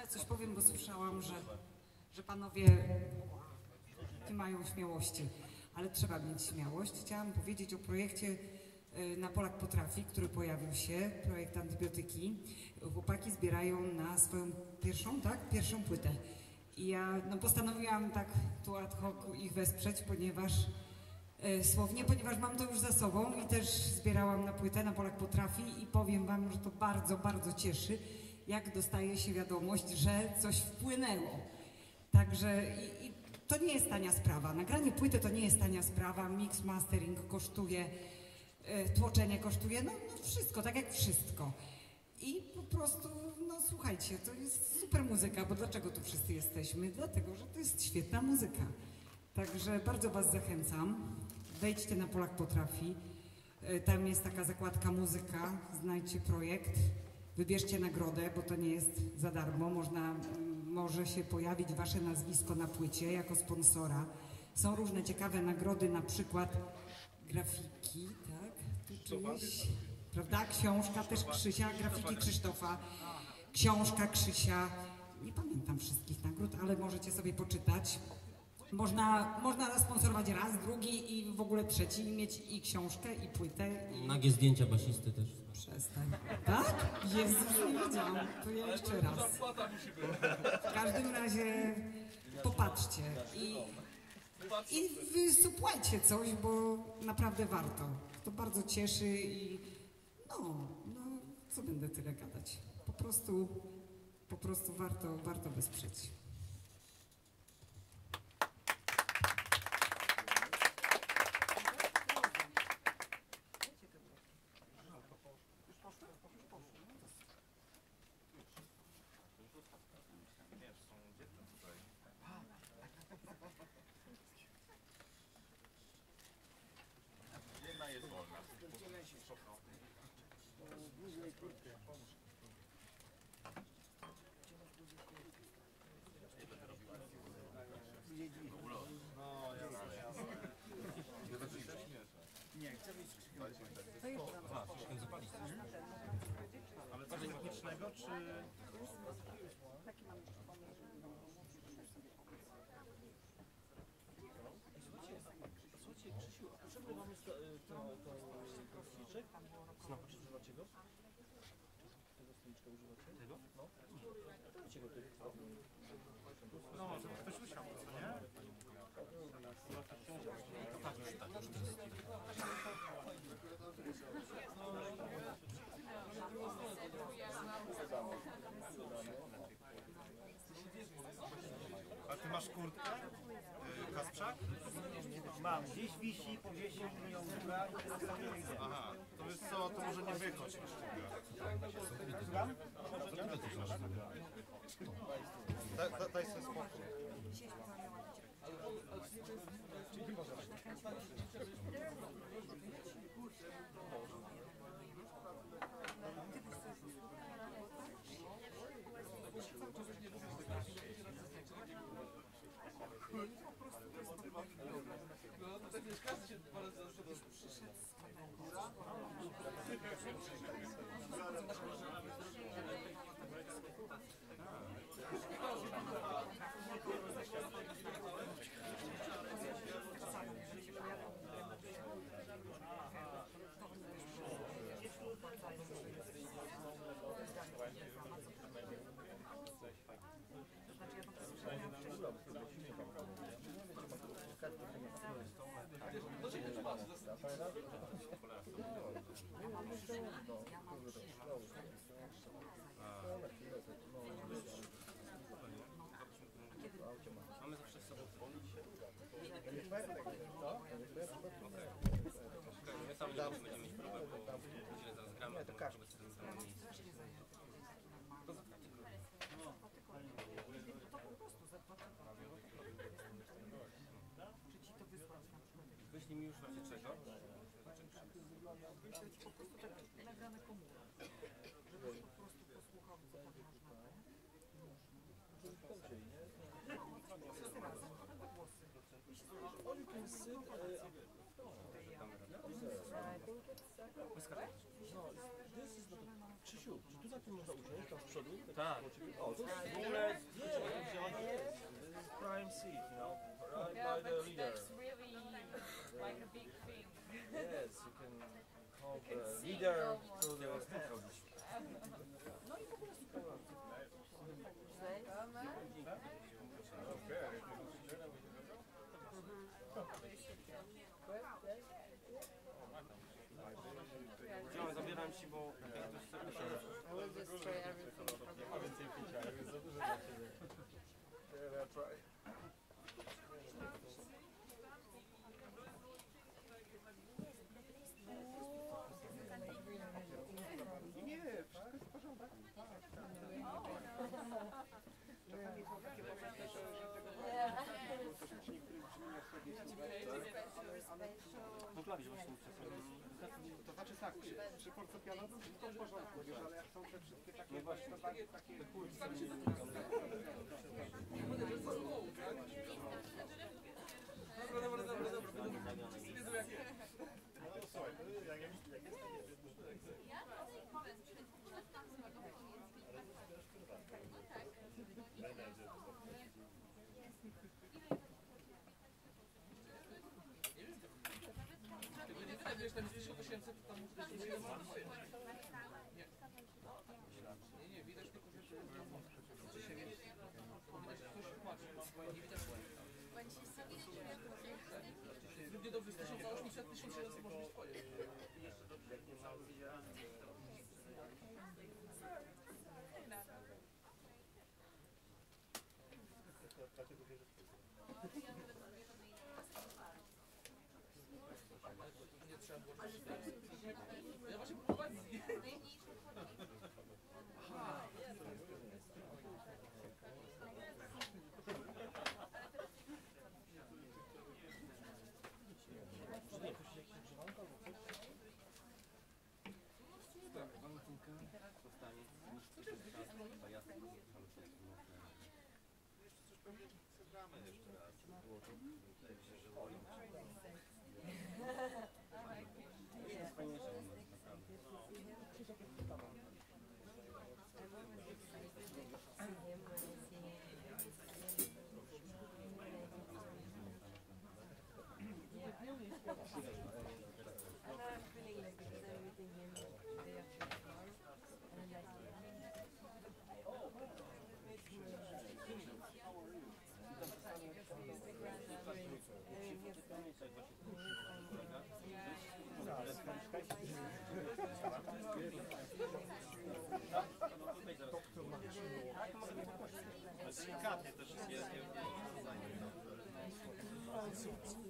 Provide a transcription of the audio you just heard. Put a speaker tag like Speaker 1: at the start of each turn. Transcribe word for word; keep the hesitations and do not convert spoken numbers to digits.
Speaker 1: coś powiem, bo słyszałam, że, że panowie nie mają śmiałości, ale trzeba mieć śmiałość. Chciałam powiedzieć o projekcie Na Polak Potrafi, który pojawił się, projekt Antybiotyki. Chłopaki zbierają na swoją pierwszą, tak? Pierwszą płytę. I ja no, postanowiłam tak tu ad hoc ich wesprzeć, ponieważ e, słownie, ponieważ mam to już za sobą i też zbierałam na płytę Na Polak Potrafi i powiem wam, że to bardzo, bardzo cieszy, jak dostaje się wiadomość, że coś wpłynęło. Także i, i to nie jest tania sprawa. Nagranie płyty to nie jest tania sprawa. Mix, mastering kosztuje, e, tłoczenie kosztuje, no, no wszystko, tak jak wszystko. I po prostu, no słuchajcie, to jest super muzyka, bo dlaczego tu wszyscy jesteśmy? Dlatego, że to jest świetna muzyka. Także bardzo was zachęcam. Wejdźcie na Polak Potrafi. Tam jest taka zakładka muzyka, znajdźcie projekt, wybierzcie nagrodę, bo to nie jest za darmo. Można, może się pojawić wasze nazwisko na płycie jako sponsora. Są różne ciekawe nagrody, na przykład grafiki, tak? Tu czyjeś, prawda? Książka też Krzysia, grafiki Krzysztofa, książka Krzysia. Nie pamiętam wszystkich nagród, ale możecie sobie poczytać. Można, można zasponsorować raz, drugi i w ogóle trzeci i mieć i książkę, i płytę. I...
Speaker 2: Nagie zdjęcia basisty też.
Speaker 1: Przestań. Tak? Jezus, nie wiedziałam. To ja jeszcze raz. W każdym razie popatrzcie i, i wysupłajcie coś, bo naprawdę warto. To bardzo cieszy i no, no, co będę tyle gadać. Po prostu, po prostu warto, warto wesprzeć.
Speaker 3: Jedna jest wolna. No, jasne, jasne. Nie, chcę mieć ale coś technicznego, czy... Słuchajcie, Krzysiu, a potrzebny mamy to stoliczek? Znaczy, używacie go? Tego stoliczka używacie? Tego? No. Dajcie go tutaj. No, żeby ktoś usiadł, co nie? Tak, już tak, już A ty masz kurtkę? Kasprzak?
Speaker 4: Mam, gdzieś wisi, powiesił mi ją góra i teraz tam nie idzie.
Speaker 3: Aha, to wiesz co, to może nie wychodź na
Speaker 4: Słucham?
Speaker 3: Daj, daj, daj sobie spokój.
Speaker 5: No to tak wiesz, każdy się dwa razy przyszedł z
Speaker 2: Mamy zawsze z sobą my sami nie będziemy mieć problemu, bo źle zaraz gramy, to możemy sobie ten samym miejscu. To zatracie. Wyślij mi już w razie czego.
Speaker 1: Wyślę ci po prostu tak nagrane komórę, żebyś po prostu posłuchał, co tam można. Wszyscy razem, głosy.
Speaker 4: All you can sit uh, No, this is not a... Krzysiu, czy tu
Speaker 3: na tym można usiąść, tam z przodu.
Speaker 2: Tak.
Speaker 3: O, to jest w ogóle prime seat, you know, right
Speaker 6: Yeah,
Speaker 3: by the
Speaker 6: but
Speaker 3: leader.
Speaker 6: that's really like a big thing.
Speaker 3: Yes, you can hold
Speaker 6: can
Speaker 3: the
Speaker 6: see
Speaker 3: leader
Speaker 6: almost.
Speaker 3: through the hand. No i w ogóle super.
Speaker 2: Wziąłem, zabieram ci, bo jak ktoś chce się...
Speaker 6: I will destroy everything.
Speaker 3: Yeah, that's right.
Speaker 2: No klawisz właśnie
Speaker 4: To znaczy tak, przy, przy fortepianie to w porządku, wiesz, ale jak są te wszystkie takie, no właśnie, takie, takie
Speaker 5: Dobra, dobra, dobra, dobra. Wiedzą jak jest. Tego nie widać, wiesz, tam jest tysiąc osiemset, to tam muszę się Nie. Nie, nie, widać tylko, że się widać, ktoś tłumaczy, nie widać Równie dobrze z tysiąc osiemset, tysiąc siedemset może być twoje. Nie trzeba było. Ja właśnie próbowałem. Aha.
Speaker 2: Zostanie to ja Delikatnie też jest.